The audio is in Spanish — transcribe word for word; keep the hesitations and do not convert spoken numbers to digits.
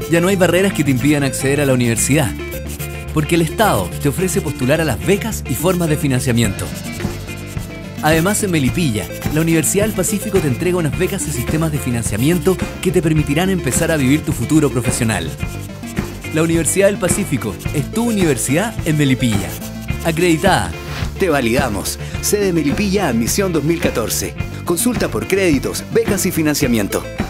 Ya no hay barreras que te impidan acceder a la universidad, porque el Estado te ofrece postular a las becas y formas de financiamiento. Además, en Melipilla, la Universidad del Pacífico te entrega unas becas y sistemas de financiamiento que te permitirán empezar a vivir tu futuro profesional. La Universidad del Pacífico es tu universidad en Melipilla. Acreditada. Te validamos. Sede Melipilla Admisión dos mil catorce. Consulta por créditos, becas y financiamiento.